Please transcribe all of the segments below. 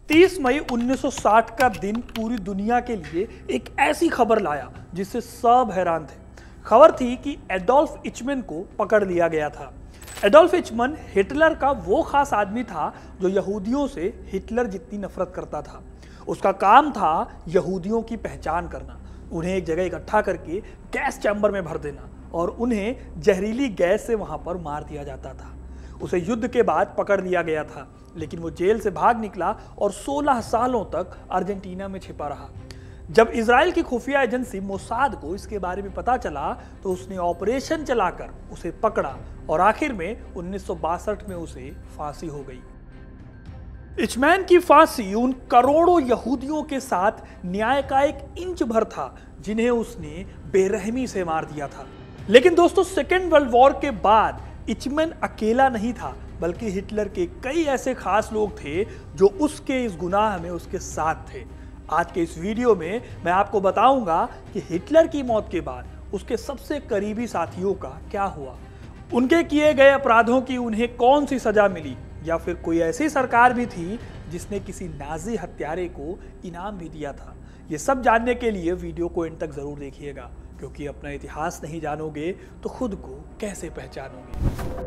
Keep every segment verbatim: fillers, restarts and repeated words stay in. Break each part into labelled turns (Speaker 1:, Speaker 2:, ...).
Speaker 1: तीस मई उन्नीस सौ साठ का दिन पूरी दुनिया के लिए एक ऐसी खबर लाया जिससे सब हैरान थे। खबर थी कि एडोल्फ इचमन को पकड़ लिया गया था। एडोल्फ इचमन हिटलर का वो खास आदमी था जो यहूदियों से हिटलर जितनी नफरत करता था। उसका काम था यहूदियों की पहचान करना, उन्हें एक जगह इकट्ठा करके गैस चैम्बर में भर देना और उन्हें जहरीली गैस से वहां पर मार दिया जाता था। उसे युद्ध के बाद पकड़ लिया गया था, लेकिन वो जेल से भाग निकला और सोलह सालों तक अर्जेंटीना में छिपा रहा। जब इजराइल की खुफिया एजेंसी मोसाद को इसके बारे में पता चला तो उसने ऑपरेशन चलाकर उसे पकड़ा और आखिर में उन्नीस सौ बासठ में उसे फांसी हो गई। इचमैन की फांसी उन करोड़ों यहूदियों के साथ न्याय का एक इंच भर था जिन्हें उसने बेरहमी से मार दिया था। लेकिन दोस्तों, सेकेंड वर्ल्ड वॉर के बाद इचमैन अकेला नहीं था, बल्कि हिटलर के कई ऐसे खास लोग थे जो उसके इस गुनाह में उसके साथ थे। आज के इस वीडियो में मैं आपको बताऊंगा कि हिटलर की मौत के बाद उसके सबसे करीबी साथियों का क्या हुआ, उनके किए गए अपराधों की उन्हें कौन सी सजा मिली, या फिर कोई ऐसी सरकार भी थी जिसने किसी नाजी हत्यारे को इनाम भी दिया था। ये सब जानने के लिए वीडियो को एंड तक जरूर देखिएगा, क्योंकि अपना इतिहास नहीं जानोगे तो खुद को कैसे पहचानोगे।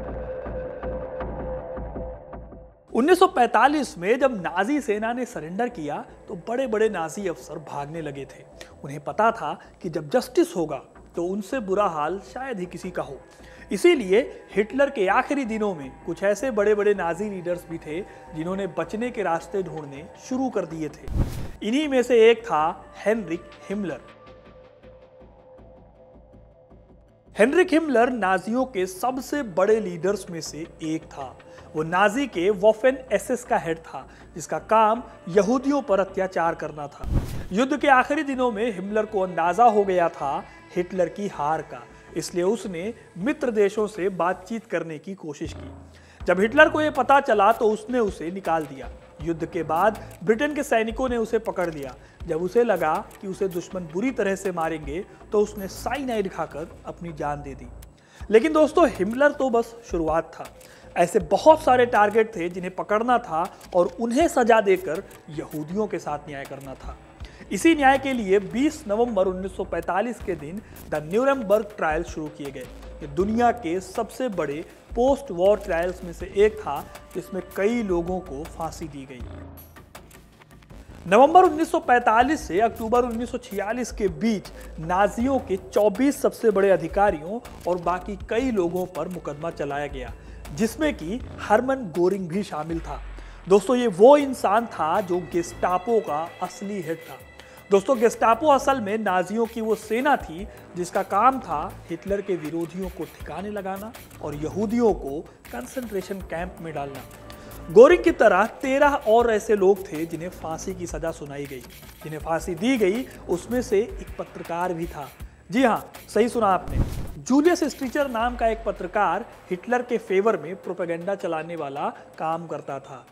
Speaker 1: उन्नीस सौ पैंतालीस में जब नाजी सेना ने सरेंडर किया तो बड़े बड़े नाजी अफसर भागने लगे थे। उन्हें पता था कि जब जस्टिस होगा तो उनसे बुरा हाल शायद ही किसी का हो। इसीलिए हिटलर के आखिरी दिनों में कुछ ऐसे बड़े बड़े नाजी लीडर्स भी थे जिन्होंने बचने के रास्ते ढूंढने शुरू कर दिए थे। इन्हीं में से एक था हेनरिक हिमलर। हेनरिक हिमलर नाजियों के सबसे बड़े लीडर्स में से एक था। वो नाजी के वॉफेन एसएस का हेड था, जिसका काम यहूदियों पर अत्याचार करना था। युद्ध के आखिरी दिनों में हिमलर को अंदाजा हो गया था हिटलर की हार का, इसलिए उसने मित्र देशों से बातचीत करने की कोशिश की। जब हिटलर को यह पता चला तो उसने उसे निकाल दिया। युद्ध के बाद ब्रिटेन के सैनिकों ने उसे पकड़ लिया। जब उसे लगा कि उसे दुश्मन बुरी तरह से मारेंगे तो उसने साइनाइड खाकर अपनी जान दे दी। लेकिन दोस्तों, हिमलर तो बस शुरुआत था। ऐसे बहुत सारे टारगेट थे जिन्हें पकड़ना था और उन्हें सजा देकर यहूदियों के साथ न्याय करना था। इसी न्याय के लिए बीस नवंबर उन्नीस सौ पैंतालीस के दिन द न्यूरेमबर्ग ट्रायल शुरू किए गए। ये दुनिया के सबसे बड़े पोस्ट वॉर ट्रायल्स में से एक था, जिसमें कई लोगों को फांसी दी गई। नवंबर उन्नीस सौ पैंतालीस से अक्टूबर उन्नीस सौ छियालीस के बीच नाजियों के चौबीस सबसे बड़े अधिकारियों और बाकी कई लोगों पर मुकदमा चलाया गया, जिसमें कि हरमन गोरिंग भी शामिल था। दोस्तों, ये वो इंसान था जो गेस्टापो का असली हेड था। दोस्तों, गेस्टापो असल में नाजियों की वो सेना थी जिसका काम था हिटलर के विरोधियों को ठिकाने लगाना और यहूदियों को कंसंट्रेशन कैंप में डालना। गोरिंग की तरह तेरह और ऐसे लोग थे जिन्हें फांसी की सजा सुनाई गई। जिन्हें फांसी दी गई उसमें से एक पत्रकार भी था। जी हाँ, सही सुना आपने। जूलियस स्ट्रीचर नाम का एक पत्रकार हिटलर के फेवर में प्रोपेगेंडा चलाने वाला काम करता था।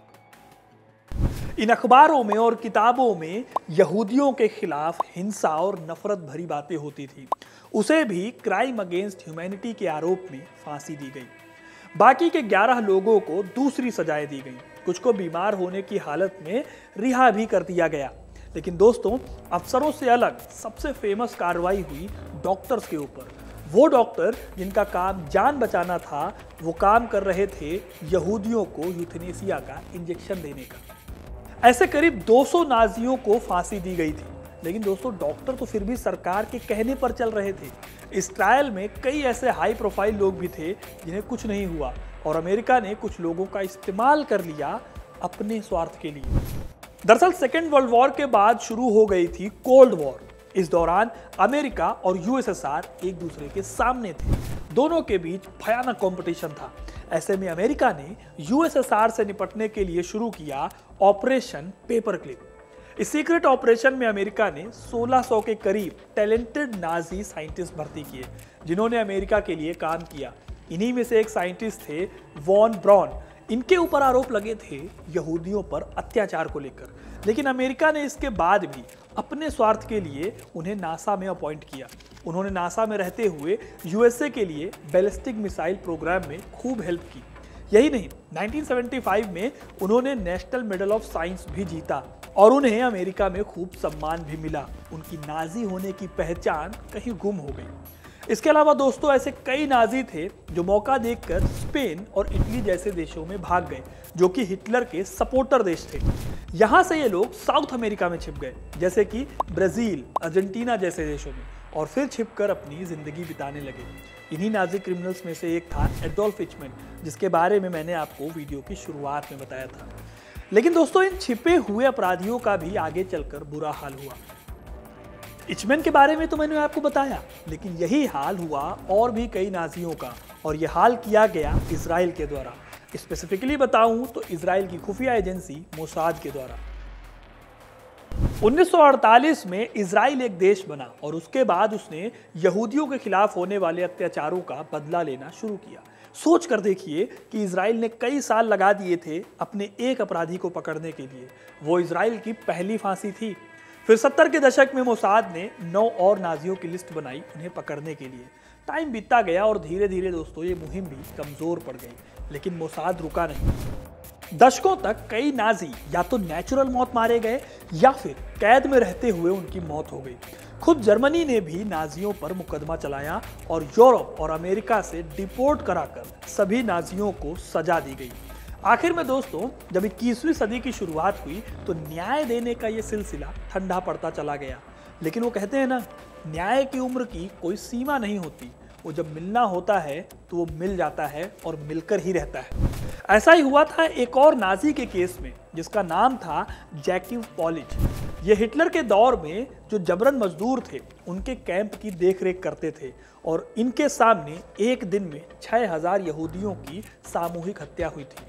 Speaker 1: इन अखबारों में और किताबों में यहूदियों के खिलाफ हिंसा और नफरत भरी बातें होती थी। उसे भी क्राइम अगेंस्ट ह्यूमैनिटी के आरोप में फांसी दी गई। बाकी के ग्यारह लोगों को दूसरी सजाएं दी गई। कुछ को बीमार होने की हालत में रिहा भी कर दिया गया। लेकिन दोस्तों, अफसरों से अलग सबसे फेमस कार्रवाई हुई डॉक्टर्स के ऊपर। वो डॉक्टर जिनका काम जान बचाना था, वो काम कर रहे थे यहूदियों को यूथेनेसिया का इंजेक्शन देने का। ऐसे करीब दो सौ नाजियों को फांसी दी गई थी। लेकिन दोस्तों, डॉक्टर तो फिर भी सरकार के कहने पर चल रहे थे। इस ट्रायल में कई ऐसे हाई प्रोफाइल लोग भी थे जिन्हें कुछ नहीं हुआ और अमेरिका ने कुछ लोगों का इस्तेमाल कर लिया अपने स्वार्थ के लिए। दरअसल सेकेंड वर्ल्ड वॉर के बाद शुरू हो गई थी कोल्ड वॉर। इस दौरान अमेरिका और यूएसएसआर एक दूसरे के सामने थे। दोनों के बीच भयानक कंपटीशन था। ऐसे में अमेरिका ने यूएसएसआर से निपटने के लिए शुरू किया ऑपरेशन पेपर क्लिप। इस सीक्रेट ऑपरेशन में अमेरिका ने सोलह सौ के करीब टैलेंटेड नाजी साइंटिस्ट भर्ती किए, जिन्होंने अमेरिका के लिए काम किया। इन्हीं में से एक साइंटिस्ट थे वॉन ब्राउन। इनके ऊपर आरोप लगे थे यहूदियों पर अत्याचार को लेकर, लेकिन अमेरिका ने इसके बाद भी अपने स्वार्थ के लिए उन्हें नासा में अपॉइंट किया। उन्होंने नासा में रहते हुए यूएसए के लिए बैलिस्टिक मिसाइल प्रोग्राम में खूब हेल्प की। यही नहीं, नाइनटीन सेवेंटी फाइव में उन्होंने नेशनल मेडल ऑफ साइंस भी जीता और उन्हें अमेरिका में खूब सम्मान भी मिला। उनकी नाजी होने की पहचान कहीं गुम हो गई। इसके अलावा दोस्तों ऐसे कई नाजी थे जो मौका देखकर स्पेन और इटली जैसे देशों में भाग गए, जो कि हिटलर के सपोर्टर देश थे। यहाँ से ये लोग साउथ अमेरिका में छिप गए, जैसे कि ब्राजील, अर्जेंटीना जैसे देशों में, और फिर छिपकर अपनी जिंदगी बिताने लगे। इन्हीं नाजी क्रिमिनल्स में से एक था एडोल्फ हिचमैन, जिसके बारे में मैंने आपको वीडियो की शुरुआत में बताया था। लेकिन दोस्तों इन छिपे हुए अपराधियों का भी आगे चलकर बुरा हाल हुआ। हिचमैन के बारे में तो मैंने आपको बताया, लेकिन यही हाल हुआ और भी कई नाजियों का, और यह हाल किया गया इजराइल के द्वारा। स्पेसिफिकली बताऊं तो इजराइल की खुफिया एजेंसी मोसाद के द्वारा। उन्नीस सौ अड़तालीस में इजराइल एक देश बना और उसके बाद उसने यहूदियों के खिलाफ होने वाले अत्याचारों का बदला लेना शुरू किया। सोच कर देखिए कि इजराइल ने कई साल लगा दिए थे अपने एक अपराधी को पकड़ने के लिए। वो इजराइल की पहली फांसी थी। फिर सत्तर के दशक में मोसाद ने नौ और नाजियों की लिस्ट बनाई उन्हें पकड़ने के लिए। टाइम बीतता गया और धीरे धीरे दोस्तों ये मुहिम भी कमजोर पड़ गई, लेकिन मोसाद रुका नहीं। दशकों तक कई नाजी या तो नेचुरल मौत मारे गए या फिर कैद में रहते हुए उनकी मौत हो गई। खुद जर्मनी ने भी नाजियों पर मुकदमा चलाया और यूरोप और अमेरिका से डिपोर्ट कराकर सभी नाजियों को सजा दी गई। आखिर में दोस्तों जब इक्कीसवीं सदी की शुरुआत हुई तो न्याय देने का यह सिलसिला ठंडा पड़ता चला गया। लेकिन वो कहते हैं ना, न्याय की उम्र की कोई सीमा नहीं होती। वो जब मिलना होता है तो वो मिल जाता है और मिलकर ही रहता है। ऐसा ही हुआ था एक और नाजी के केस में, जिसका नाम था जैकिव पॉलिज। ये हिटलर के दौर में जो जबरन मजदूर थे उनके कैंप की देखरेख करते थे और इनके सामने एक दिन में छह हजार यहूदियों की सामूहिक हत्या हुई थी।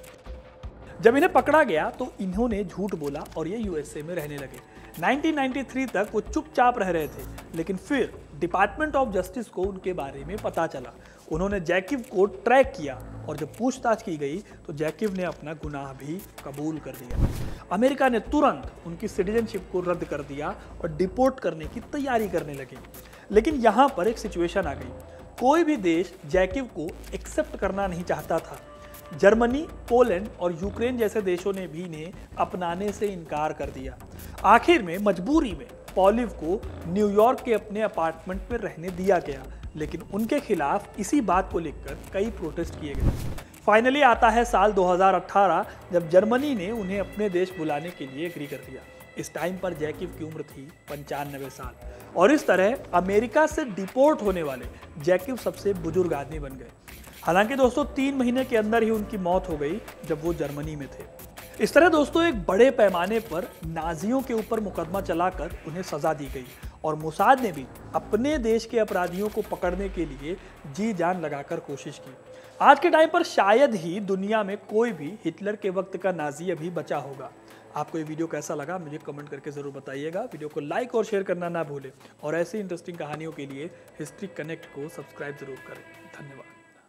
Speaker 1: जब इन्हें पकड़ा गया तो इन्होंने झूठ बोला और ये यूएसए में रहने लगे। नाइनटीन नाइंटी थ्री तक वो चुपचाप रह रहे थे, लेकिन फिर डिपार्टमेंट ऑफ जस्टिस को उनके बारे में पता चला। उन्होंने जैकिव को ट्रैक किया और जब पूछताछ की गई तो जैकिव ने अपना गुनाह भी कबूल कर दिया। अमेरिका ने तुरंत उनकी सिटीजनशिप को रद्द कर दिया और डिपोर्ट करने की तैयारी करने लगे। लेकिन यहाँ पर एक सिचुएशन आ गई। कोई भी देश जैकिव को एक्सेप्ट करना नहीं चाहता था। जर्मनी, पोलैंड और यूक्रेन जैसे देशों ने भी इन्हें अपनाने से इनकार कर दिया। आखिर में मजबूरी में पॉलिव को न्यूयॉर्क के अपने अपार्टमेंट में रहने दिया गया, लेकिन उनके खिलाफ इसी बात को लेकर कई प्रोटेस्ट किए गए। फाइनली आता है साल दो हज़ार अठारह, जब जर्मनी ने उन्हें अपने देश बुलाने के लिए एग्री कर दिया। इस टाइम पर जैकिव की उम्र थी पंचानवे साल और इस तरह अमेरिका से डिपोर्ट होने वाले जैकिव सबसे बुजुर्ग आदमी बन गए। हालांकि दोस्तों तीन महीने के अंदर ही उनकी मौत हो गई जब वो जर्मनी में थे। इस तरह दोस्तों एक बड़े पैमाने पर नाजियों के ऊपर मुकदमा चलाकर उन्हें सजा दी गई और मोसाद ने भी अपने देश के अपराधियों को पकड़ने के लिए जी जान लगाकर कोशिश की। आज के टाइम पर शायद ही दुनिया में कोई भी हिटलर के वक्त का नाजी अभी बचा होगा। आपको ये वीडियो कैसा लगा मुझे कमेंट करके जरूर बताइएगा। वीडियो को लाइक और शेयर करना ना भूलें और ऐसी इंटरेस्टिंग कहानियों के लिए हिस्ट्री कनेक्ट को सब्सक्राइब जरूर करें। धन्यवाद।